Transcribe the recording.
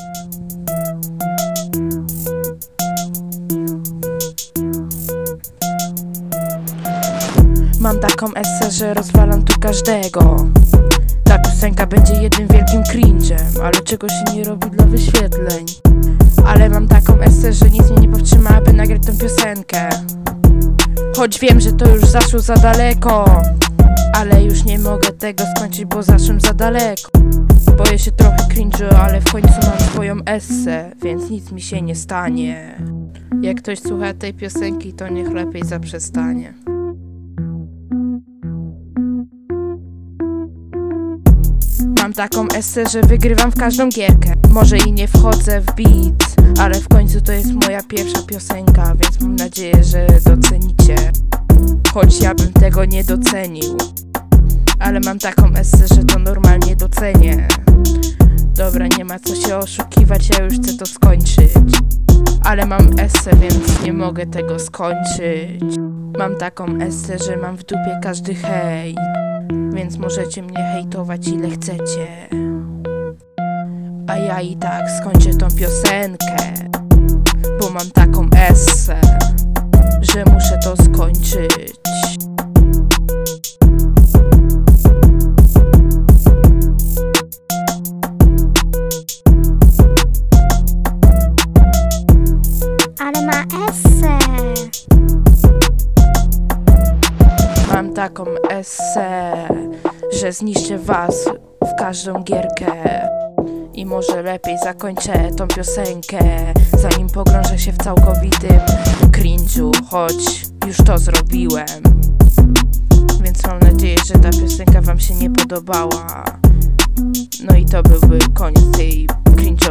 Mam taką esę, że rozwalam tu każdego. Ta piosenka będzie jednym wielkim cringe'em, ale czego się nie robi dla wyświetleń. Ale mam taką esę, że nic mnie nie powstrzyma, aby nagrać tę piosenkę. Choć wiem, że to już zaszło za daleko, ale już nie mogę tego skończyć, bo zaszłem za daleko. Boję się trochę cringe'u, ale w końcu mam swoją essę, więc nic mi się nie stanie. Jak ktoś słucha tej piosenki, to niech lepiej zaprzestanie. Mam taką essę, że wygrywam w każdą gierkę. Może i nie wchodzę w beat, ale w końcu to jest moja pierwsza piosenka, więc mam nadzieję, że docenicie. Choć ja bym tego nie docenił, ale mam taką essę, że to normalnie docenię. Dobra, nie ma co się oszukiwać, ja już chcę to skończyć. Ale mam essę, więc nie mogę tego skończyć. Mam taką essę, że mam w dupie każdy hejt, więc możecie mnie hejtować ile chcecie. A ja i tak skończę tą piosenkę, bo mam taką essę, że muszę to skończyć. Ale ma essę. Mam taką essę, że zniszczę was w każdą gierkę. I może lepiej zakończę tą piosenkę, zanim pogrążę się w całkowitym cringe'u, choć już to zrobiłem. Więc mam nadzieję, że ta piosenka wam się nie podobała. No i to byłby koniec tej cringe'owej